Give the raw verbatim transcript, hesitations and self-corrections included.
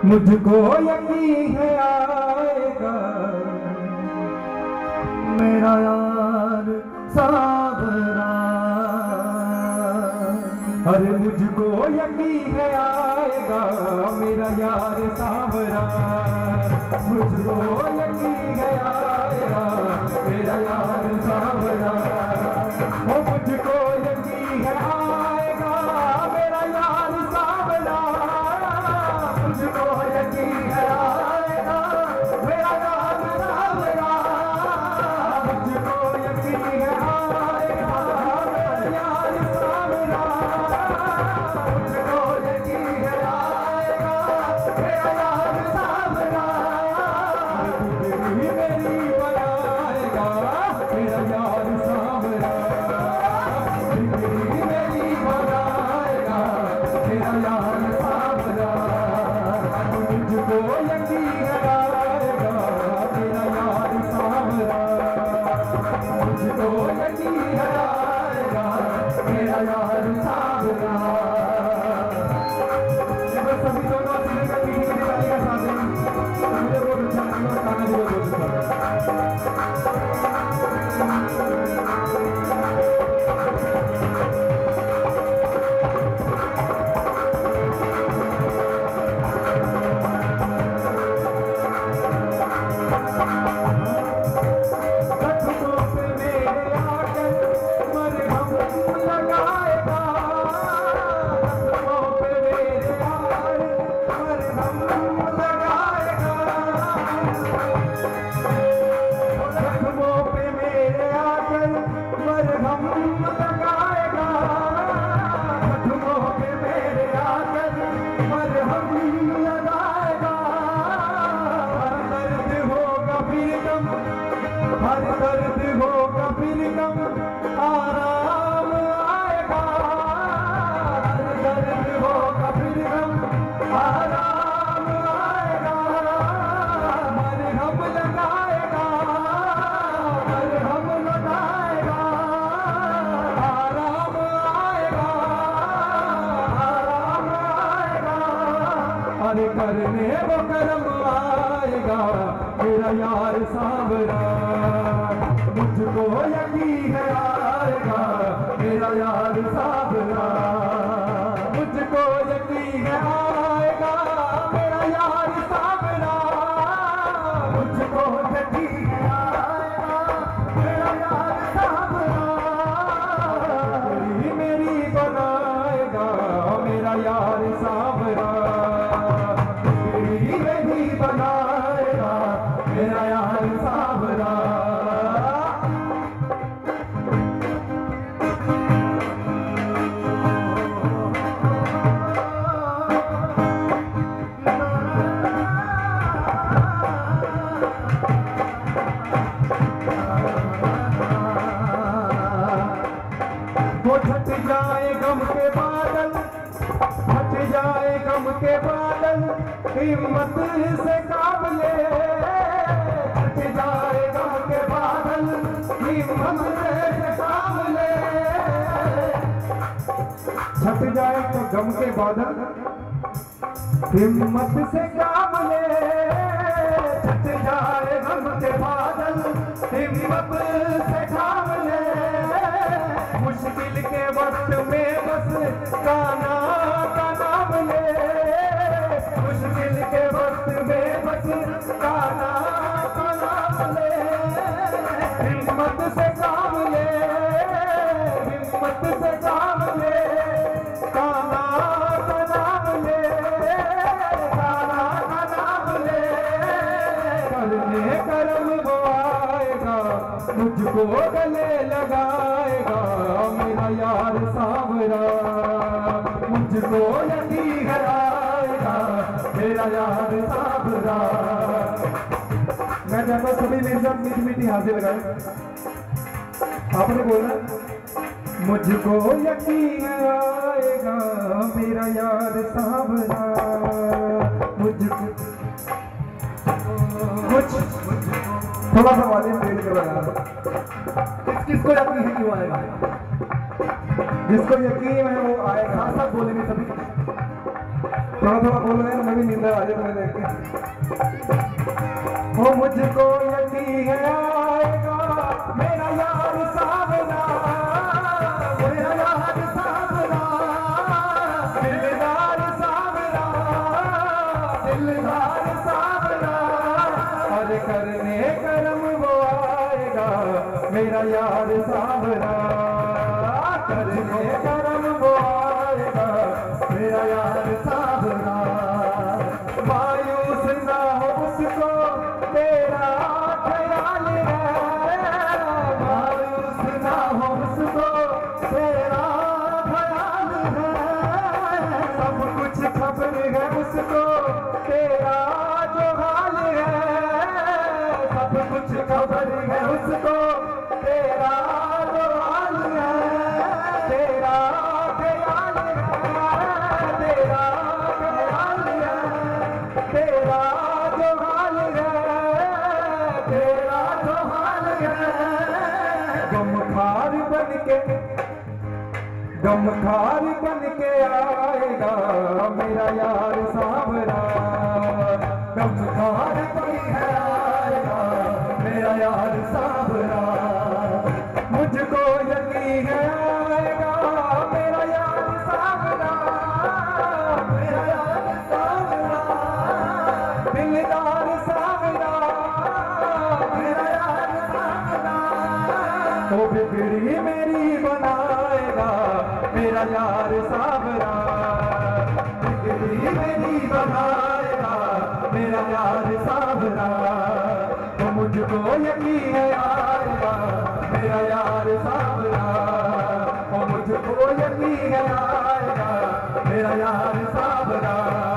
मुझको यकीन है आएगा मेरा यार सावरा। अरे मुझको यकीन है आएगा मेरा यार सावरा। मुझको यकीन है आएगा मेरा यार सावरा। ओ मुझको यकीन है आएगा मेरा यार सावरा। मुझको यकीन है आएगा मेरा यार सावरा। मुझको यकीन है आएगा मेरा यार सावरा। मुझको यकीन है आएगा मेरा यार सावरा। मेरी मेरी बनाएगा मेरा यार सावरा। मेरी मेरी बनाएगा मेरा यार सावरा। मुझको यकीन आएगा मेरा यार सावरा। मुझको यकीन आएगा मेरा यार सावरा। सभी दोनों सिले का पीढ़ी के दिवाली का साथ है। मुझे बहुत अच्छा लगा और गाना भी बहुत अच्छा करने वो करम आएगा मेरा यार सावरा। मुझको यकीन है आएगा मेरा यार सावरा। मुझको यकीन है आएगा मेरा यार सावरा। मुझको यकीन है आएगा मेरा यार सावरा। मेरी मेरी बनाएगा मेरा यार सावरा। बनाएगा मेरा यार सावरा। वो छट जाए गम के बादल, हट जाए गम के बादल, हिम्मत से काबले। हट जाए गम के बादल, हिम्मत से काबले। छट जाए तो गम के बादल, हिम्मत से काबले। छट जाए गम के बादल, हिम्मत से काबले। मुश्किल के वक्त में बस काना का नाम ले। मुश्किल के वक्त में बस काना का नाम ले। हिम्मत से काम ले, हिम्मत से काम ले। काना का नाम ले, काना का नाम ले। करने कर्म वो आएगा, मुझको गले लगाएगा मेरा यार सावरा। मुझको यकीन आएगा मेरा यार सावरा। मैं चाहता सभी मेरे साथ मीठी मीठी हाजिर लगाए। आपने बोला मुझको यकीन आएगा मेरा यार सावरा। मुझको कुछ थोड़ा सा वाले पेड़ के बना। किस किसको यकीन है क्यों आएगा? जिसको यकीन है वो आएगा। साथ साथ बोलेंगे सभी। थोड़ा थोड़ा बोल रहे हैं, मैं भी नींद आ जाए तुम्हें देख के। ओ मुझको यकीन है आएगा मेरा यार सावरा, मेरा यार सावरा, दिलदार सावरा, दिलदार सावरा, और करने कर्म वो आएगा मेरा यार सावरा, करने कर्म वो आएगा मेरा यार सावरा। मायूस ना हो उसको तेरा ख्याल है, मायूस ना हो उसको तेरा ख्याल है, सब कुछ खबर है उसको तेरा जो हाल है, सब कुछ खबर है उसको तेरा जो हाल है, तेरा ख्याल है, तेरा ख्याल है, तेरा जो हाल है, तेरा जो हाल है। गमखार बन के, गमखार बन के आएगा मेरा यार सावरा, गमखार बन के आएगा मेरा यार सावरा। मुझको यकीन है आएगा मेरा यार सावरा, मेरा यार सावरा, दिलदार सावरा, मेरा यार सावरा। तो बिगड़ी मेरी बनाएगा मेरा यार सावरा, बिगड़ी मेरी बनाएगा मेरा यार सावरा। तो मुझको यकीन है आएगा मेरा यार सावरा, तो मुझको यकीन है आएगा मेरा यार सावरा।